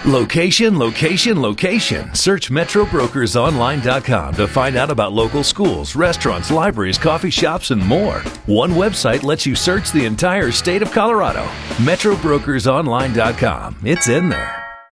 Location, location, location. Search MetroBrokersOnline.com to find out about local schools, restaurants, libraries, coffee shops, and more. One website lets you search the entire state of Colorado. MetroBrokersOnline.com. It's in there.